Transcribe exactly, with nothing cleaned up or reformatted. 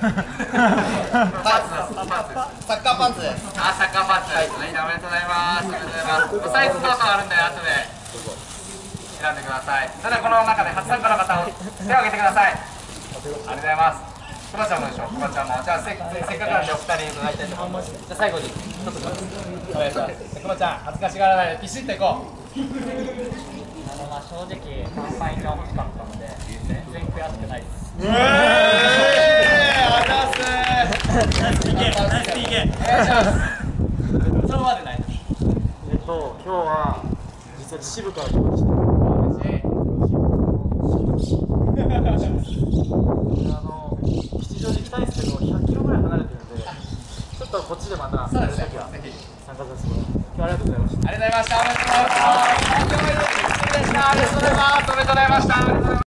サッカーパンツ。 あ、サッカーパンツ。はい、おめでとうございます。おめでとうございます。サイズコートあるんで、後で選んでください。それではこの中で初参加の方を手を挙げてください。ありがとうございます。くまちゃんもでしょ。くまちゃんも。じゃあせせっかくなんでお二人伺いたいと思います。じゃあ最後に一つお願いします。くまちゃん恥ずかしがらないでピシッといこう。 あのまあ正直乾杯が欲しかったので全然悔しくないです。 ええー、あざす。 ナイス ピーケー、ナイス ピーケー。 お願いします。そのまでない。 えっと今日は実は秩父から来ました。あの吉祥寺行きたいんですけどひゃくキロぐらい離れてるんで、ちょっとこっちでまたそうですね。 参加させてもらいます。今日はありがとうございました。 ありがとうございました。おめでとうございました。おめでとうございました。おめでとうございました。